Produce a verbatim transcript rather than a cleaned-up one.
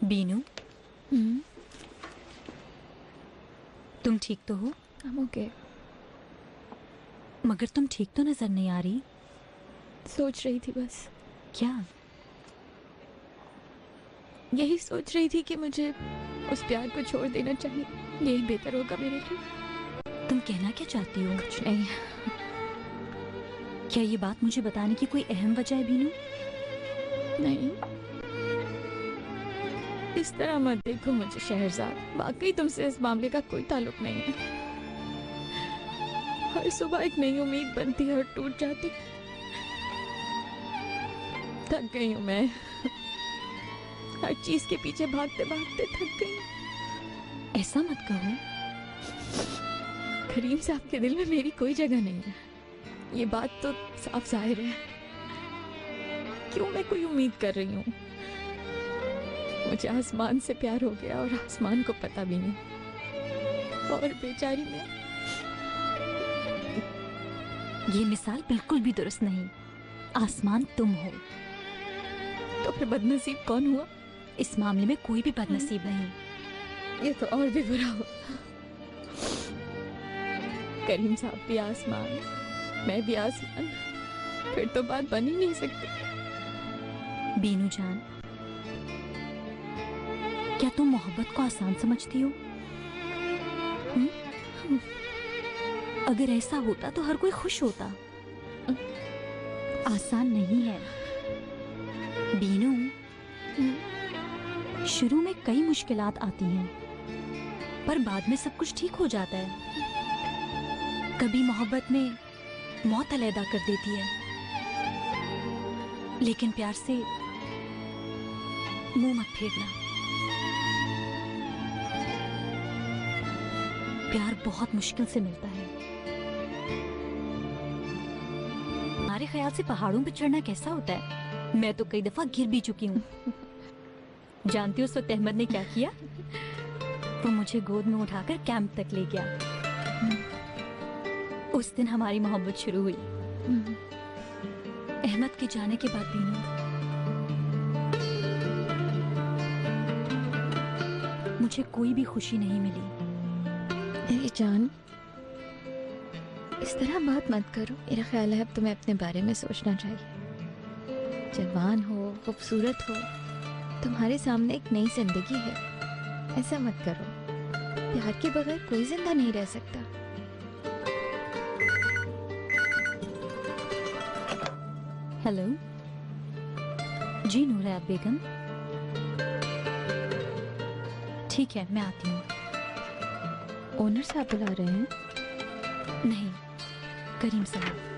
बीनू, हम्म, तुम ठीक तो हो? I'm okay. मगर तुम ठीक तो नजर नहीं आ रही। सोच रही थी बस, क्या? यही सोच रही थी कि मुझे उस प्यार को छोड़ देना चाहिए, यही बेहतर होगा मेरे लिए। तुम कहना क्या चाहती हो? कुछ नहीं। क्या ये बात मुझे बताने की कोई अहम वजह है बीनू? नहीं, इस तरह मत देखो मुझे शहरजाद, वाकई तुमसे इस मामले का कोई ताल्लुक नहीं है। हर सुबह एक नई उम्मीद बनती है और टूट जाती। थक गई हूँ मैं, हर चीज के पीछे भागते भागते थक गई हूँ। ऐसा मत कहो। करीम साहब के दिल में मेरी कोई जगह नहीं है, ये बात तो साफ जाहिर है। क्यों मैं कोई उम्मीद कर रही हूँ? मुझे आसमान से प्यार हो गया और आसमान को पता भी नहीं। और बेचारी मैं। ये मिसाल बिल्कुल भी दुरुस्त नहीं। आसमान तुम हो। तो फिर बदनसीब कौन हुआ? इस मामले में कोई भी बदनसीब नहीं। ये तो और भी बुरा हो। करीम साहब भी आसमान, मैं भी आसमान, फिर तो बात बन ही नहीं सकती। बीनू जान, क्या तुम मोहब्बत को आसान समझती हो? हुँ? अगर ऐसा होता तो हर कोई खुश होता। आसान नहीं है बीनू। शुरू में कई मुश्किलात आती हैं, पर बाद में सब कुछ ठीक हो जाता है। कभी मोहब्बत में मौत अलहदा कर देती है, लेकिन प्यार से मुंह मत फेरना। प्यार बहुत मुश्किल से मिलता है। हमारे ख्याल से पहाड़ों पर चढ़ना कैसा होता है? मैं तो कई दफा गिर भी चुकी हूँ। जानती हो उस वक्त अहमद ने क्या किया? वो मुझे गोद में उठाकर कैंप तक ले गया। उस दिन हमारी मोहब्बत शुरू हुई। अहमद के जाने के बाद बीनू, मुझे कोई भी खुशी नहीं मिली। मेरी जान, इस तरह बात मत करो। मेरा ख्याल है अब तुम्हें अपने बारे में सोचना चाहिए। जवान हो, खूबसूरत हो, तुम्हारे सामने एक नई जिंदगी है। ऐसा मत करो। प्यार के बगैर कोई जिंदा नहीं रह सकता। हेलो जी नूरैब बेगम। ठीक है, मैं आती हूँ। ओनर साहब बुला रहे हैं? नहीं, करीम साहब।